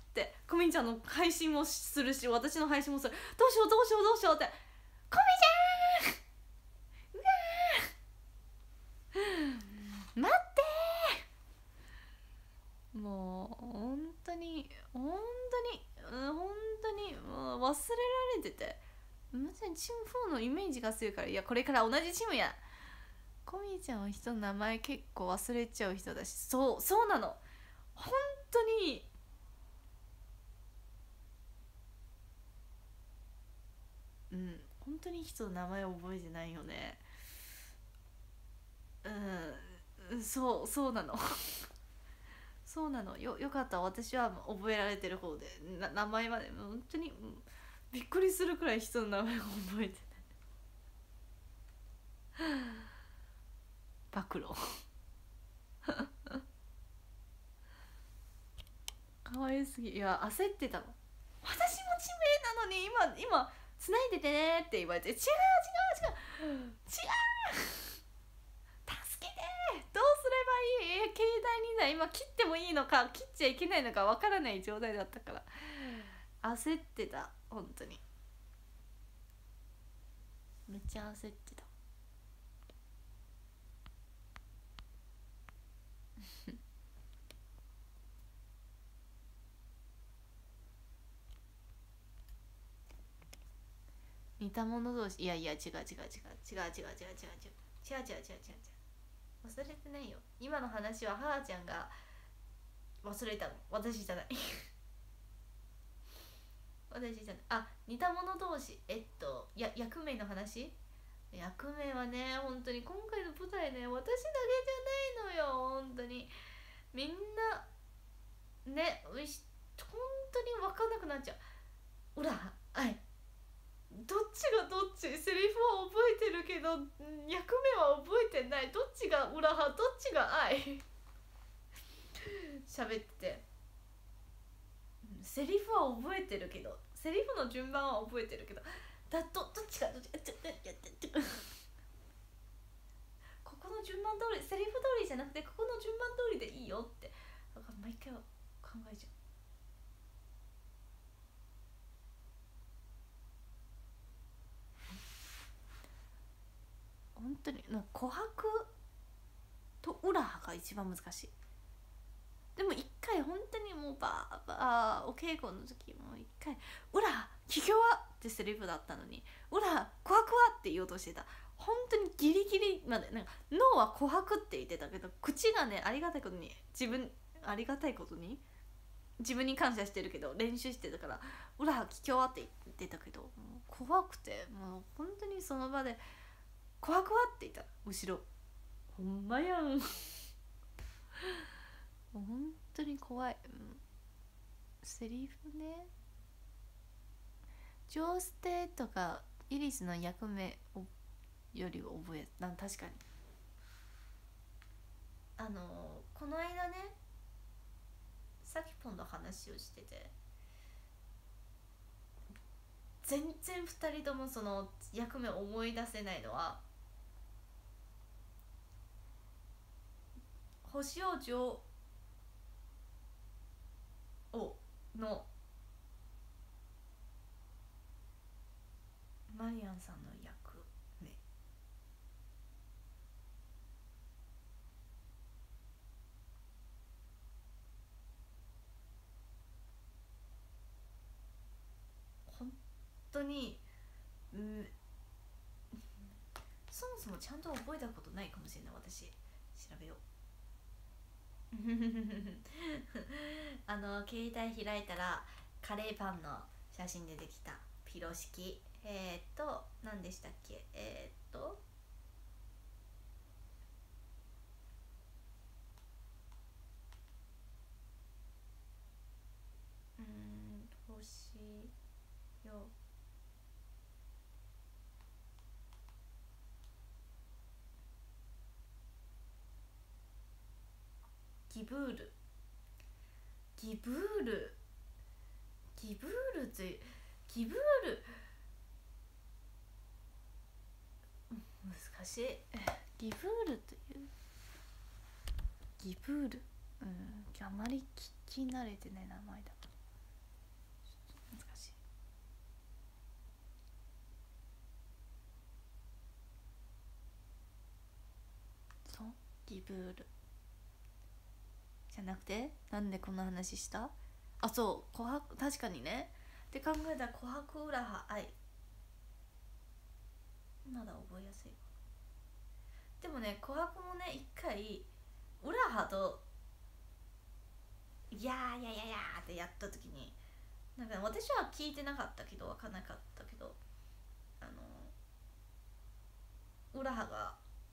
ゃんの配信もするし私の配信もする。どうしようどうしようどうしようって。コミちゃんうわー待ってもう本当に本当に本当にもう忘れられてて、まさにチーム4のイメージが強いから。いやこれから同じチームや。コミちゃんは人の名前結構忘れちゃう人だし、そうなの本当に。本当に人の名前覚えてないよね。そうなのそうなのよかった。私は覚えられてる方で名前まで本当にびっくりするくらい人の名前を覚えてない暴露かわいすぎ。いや焦ってたの。私も地名なのに今繋いでてねって言われて、違う助けてどうすればいい。携帯に今切ってもいいのか切っちゃいけないのかわからない状態だったから焦ってた。本当にめっちゃ焦ってた似た者同士。いや違う忘れてないよ。今の話は母ちゃんが忘れたの。私じゃない私じゃない。似た者同士。役名の話。役名はね本当に今回の舞台ね私だけじゃないのよ。本当にみんなね本当に分かんなくなっちゃう。どっちがどっち。セリフは覚えてるけど役名は覚えてない。どっちが裏派どっちが愛喋ってて、セリフは覚えてるけどセリフの順番は覚えてるけどどっちがどっちここの順番通りセリフ通りじゃなくてここの順番通りでいいよってだから毎回考えちゃう。本当に琥珀とウラハが一番難しい。でも一回本当にもうお稽古の時も一回ウラハ起業はってセリフだったのにウラハ琥珀はって言おうとしてた。本当にギリギリまで脳は琥珀って言ってたけど口がねありがたいことに自分に感謝してるけど練習してたからウラハ起業はって言ってたけどもう怖くてもう本当にその場で琥珀はって言った後ろほんまやんもう本当に怖い、セリフね。ジョーステとかイリスの役名より覚え確かにこの間ねさきぽんの話をしてて全然2人ともその役目を思い出せないのは星王女王のマリアンさんの役目。本当にそもそもちゃんと覚えたことないかもしれない。私調べよう携帯開いたらカレーパンの写真出てきた。ピロ式何でしたっけ。星よギブールというギブール難しい。ギブールというギブールあまり聞き慣れてない名前だ。 難しい。そうギブールじゃなくて、なんでこんな話した？あ、そう琥珀、確かにね。って考えたら琥珀ウラハ愛まだ覚えやすい。でもね琥珀もね一回ウラハといやーいやいやいやーってやった時になんか私は聞いてなかったけど分かんなかったけど、ウラハが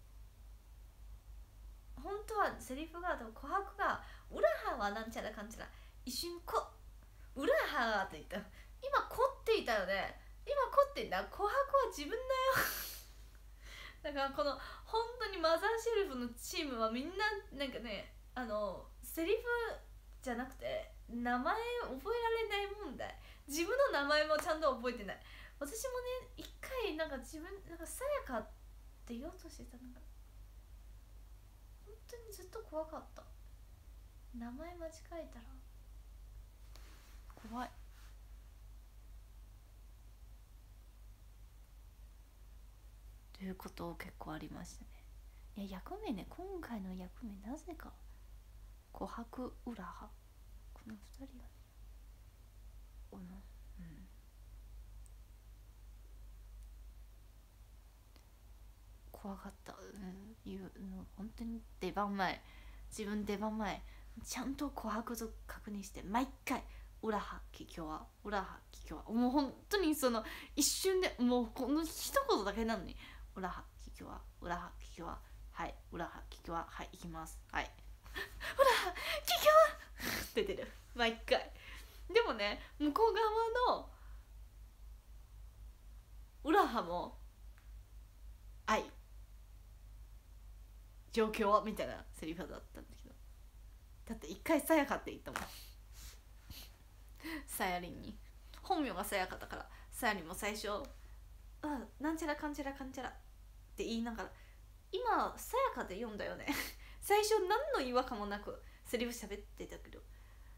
本当はセリフが琥珀がウラハはなんちゃらかんちゃら一瞬ウラハって言った。今こっていたよね。今こっていた。琥珀は自分だよだからこの本当にマザーシェルフのチームはみんななんかねセリフじゃなくて名前覚えられない問題。自分の名前もちゃんと覚えてない。私もね一回なんか自分なんかさやかって言おうとしてた。なんか本当にずっと怖かった。名前間違えたら怖い。ということ結構ありましたね。いや役名ね、今回の役名なぜか琥珀ウラハこの2人がね怖かった、いうの本当に出番前自分出番前ちゃんと琥珀と確認して毎回ウラハキキョワウラハキキョワもう本当にその一瞬でもうこの一言だけなのにウラハキキョワウラハキキョワはいウラハキキョワはい行きますはいウラハキキョワ出てる毎回。でもね向こう側のウラハも愛状況はみたいなセリフだったんだけど、だって一回さやかって言ったもんさやりんに。本名がさやかだからさやりんも最初なんちゃらかんちゃらかんちゃらって言いながら今さやかで読んだよね最初何の違和感もなくセリフ喋ってたけど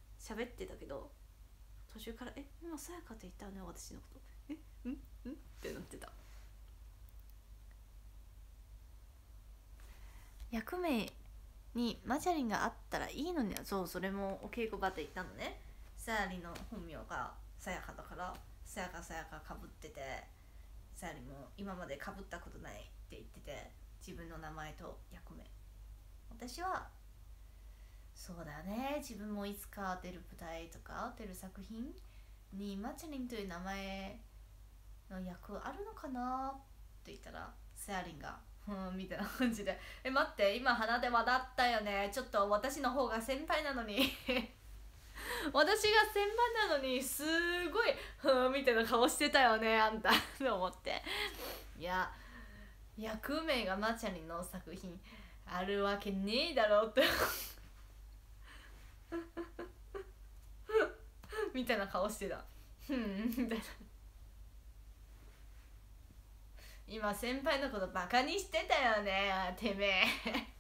途中から今さやかって言ったよね私のことんってなってた。役名にマチャリンがあったらいいのに。そうそれもお稽古場で言ったのね。さやりの本名がさやかだからさやかかぶってて、さやりも今までかぶったことないって言ってて自分の名前と役名。私はそうだよね、自分もいつか出る舞台とか出る作品にマチャリンという名前の役あるのかなって言ったらさやりんがみたいな感じで待って今鼻で笑ったよね、ちょっと私の方が先輩なのに私が先輩なのにすごいみたいな顔してたよねあんたと思って、いや役名がマチャリンの作品あるわけねえだろってみたいな顔してたみたいな。今先輩のことバカにしてたよねてめえ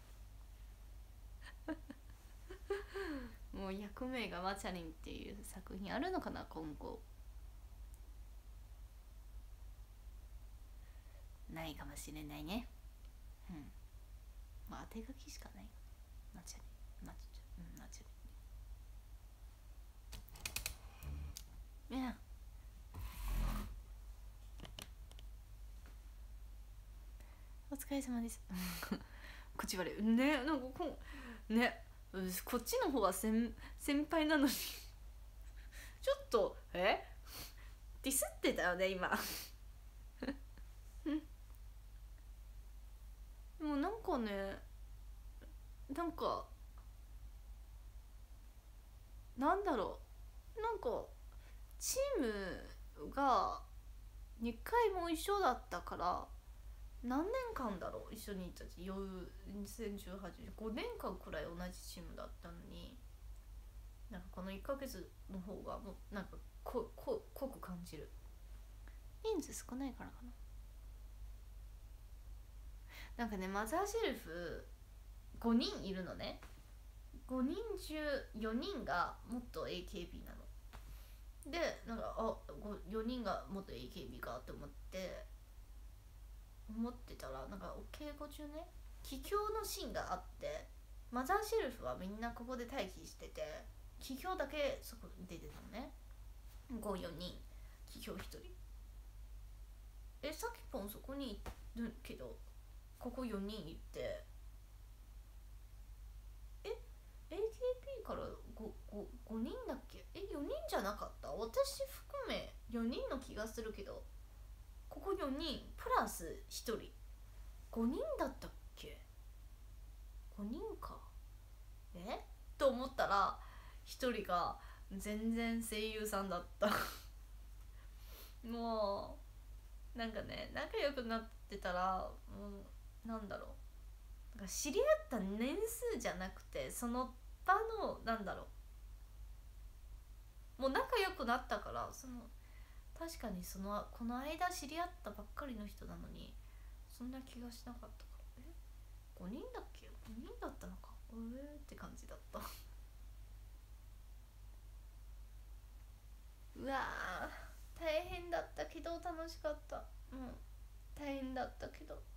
もう役名がマチャリンっていう作品あるのかな今後。ないかもしれないね。まあ当て書きしかない。マチャリンマチャリンいやお疲れ様です口悪いね。なんかねこっちの方が先輩なのにちょっとディスってたよね今もうなんかねなんかなんだろう、なんかチームが2回も一緒だったから何年間だろう一緒にいたち2018 5年間くらい同じチームだったのになんかこの1ヶ月の方がもうなんか濃く感じる。人数少ないからかな。なんかねマザーシェルフ5人いるのね。5人中4人がもっと AKB なのでなんか4人が元 AKB かって思ってたら、なんかお稽古中ね、帰郷のシーンがあって、マザーシェルフはみんなここで待機してて、帰郷だけそこに出てたのね。4人、帰郷1人。さきぽんそこにいるけど、ここ4人いて、AKB から 5人だっけ？4人じゃなかった？私含め4人の気がするけど、ここ4人プラス1人、5人だったっけ？5人か。と思ったら1人が全然声優さんだったもうなんかね、仲良くなってたら、なんだろう、なんか知り合った年数じゃなくて、その場のなんだろう、もう仲良くなったから、確かにこの間知り合ったばっかりの人なのにそんな気がしなかったから、5人だっけ？ 5 人だったのか、って感じだったうわー、大変だったけど楽しかった。大変だったけど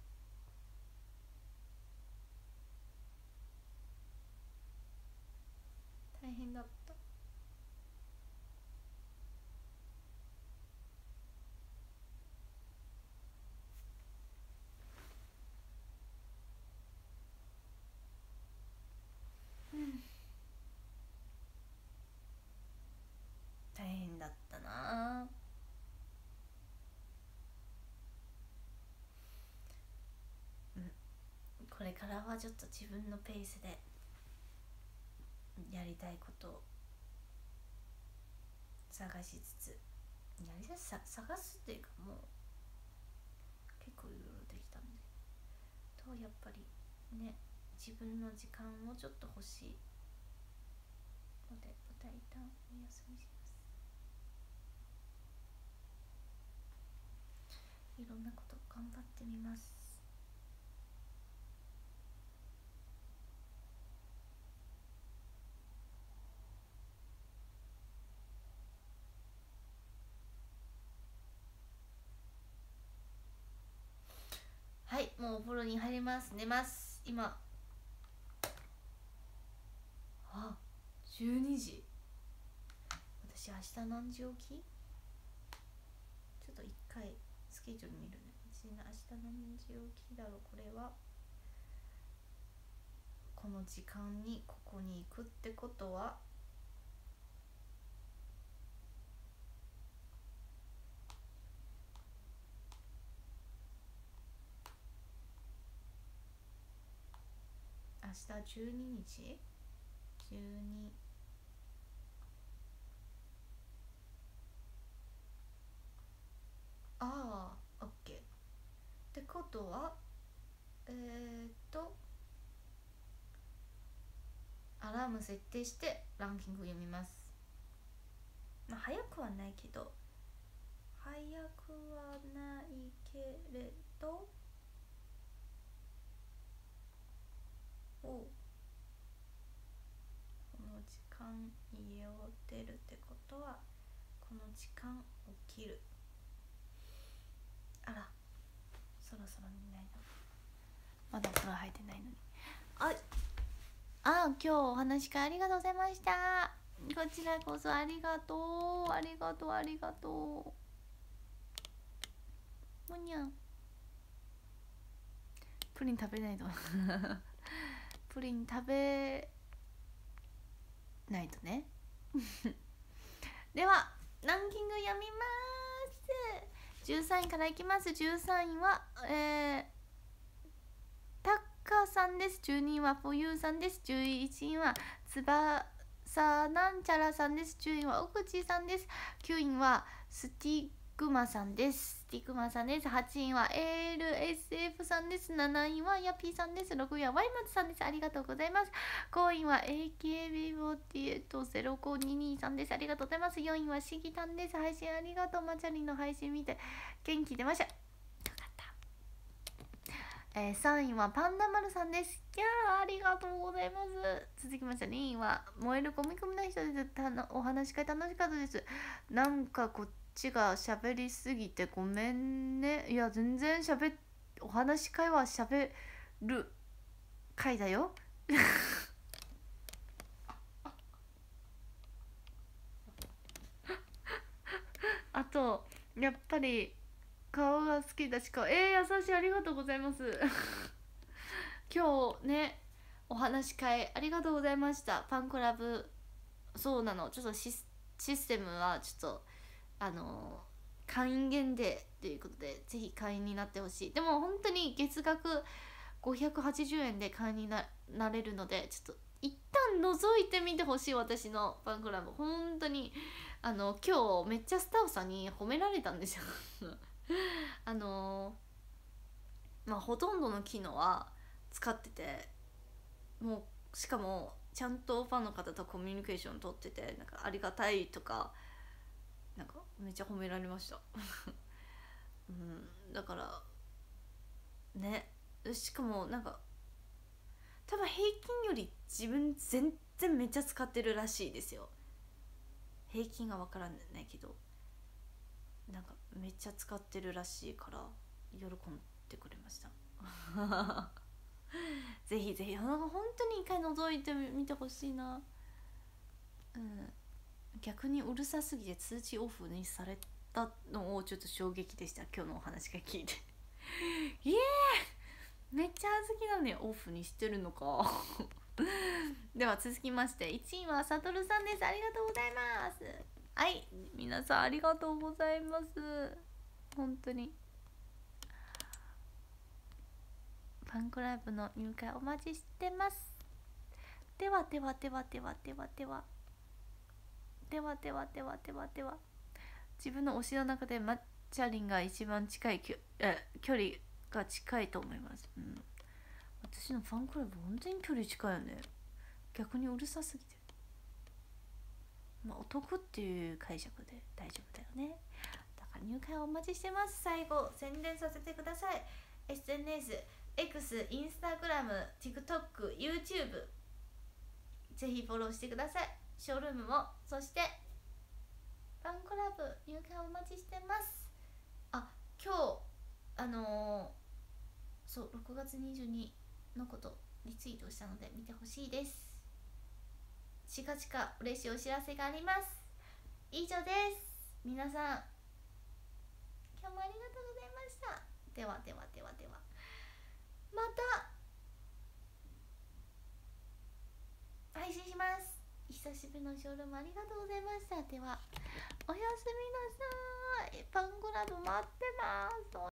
大変だった。大変だったな。これからはちょっと自分のペースでやりたいことを探しつつ、探すっていうか、もう結構いろいろできたんで、やっぱりね、自分の時間もちょっと欲しいので、また一旦お休みします。いろんなこと頑張ってみます。はい、もうお風呂に入ります。寝ます。今12時。私明日何時起き？ちょっと一回スケジュール見るね。明日何時起きだろう。これはこの時間にここに行くってことは、明日12日12、オッケーってことは、アラーム設定してランキング読みます。早くはないけど、この時間家を出るってことは、この時間起きる。あら、そろそろ寝ないの。まだお風呂入ってないのに。今日お話し会ありがとうございました。こちらこそありがとう。ありがとう、ありがとう。むにゃん。プリン食べないとプリン食べないとねではランキング読みます。13位からいきます。13位はタッカーさんです。12位はフォユーさんです。11位はつばさなんちゃらさんです。10位は奥地さんです。9位はスティグマさんです。8位は ALSF さんです。7位はヤピーさんです。6位はワイマツさんです。ありがとうございます。5位は AKB480522 さんです。ありがとうございます。4位はシギタンです。配信ありがとう。マチャリの配信見て元気出ました。よかった。 3位はパンダ丸さんです。いやー、ありがとうございます。続きまして2位は燃えるコミコミな人です。お話し会楽しかったです。なんかこっちが喋りすぎてごめんね。いや全然お話し会は喋る会だよ。あとやっぱり顔が好きだし、優しい、ありがとうございます。今日ね、お話し会ありがとうございました。ファンクラブ、そうなの、ちょっとシステムはちょっと会員限定ということで、ぜひ会員になってほしい。でも本当に月額580円で会員になれるので、ちょっと一旦覗いてみてほしい。私のファンクラブ本当に今日めっちゃスタッフさんに褒められたんですよ。ほとんどの機能は使ってて、もうしかもちゃんとファンの方とコミュニケーション取ってて、なんかありがたいとか、なんかめっちゃ褒められました。だからね、しかもなんか多分平均より自分全然めっちゃ使ってるらしいですよ。平均が分からんないけど、なんかめっちゃ使ってるらしいから喜んでくれました。ぜひぜひ本当に一回覗いてみてほしいな。逆にうるさすぎて通知オフにされたのをちょっと衝撃でした、今日のお話が聞いて。イエー、めっちゃ好きなのにオフにしてるのか。では続きまして1位はサトルさんです。ありがとうございます。はい、皆さんありがとうございます。本当にファンクラブの入会お待ちしてます。ではではではではではではではではではではでは、自分の推しの中でマッチャリンが一番近い距離が近いと思います。私のファンクラブ本当に距離近いよね。逆にうるさすぎて、お得っていう解釈で大丈夫だよね。だから入会お待ちしてます。最後宣伝させてください。 SNS、 X、インスタグラム、 TikTok、 YouTube、 ぜひフォローしてください。ショールームも、そしてファンクラブ入会お待ちしてます。今日そう6月22のことリツイートしたので見てほしいです。近々嬉しいお知らせがあります。以上です。皆さん今日もありがとうございました。ではではではでは、また配信します。久しぶりのショールームありがとうございました。ではおやすみなさい。ファンクラブ待ってます。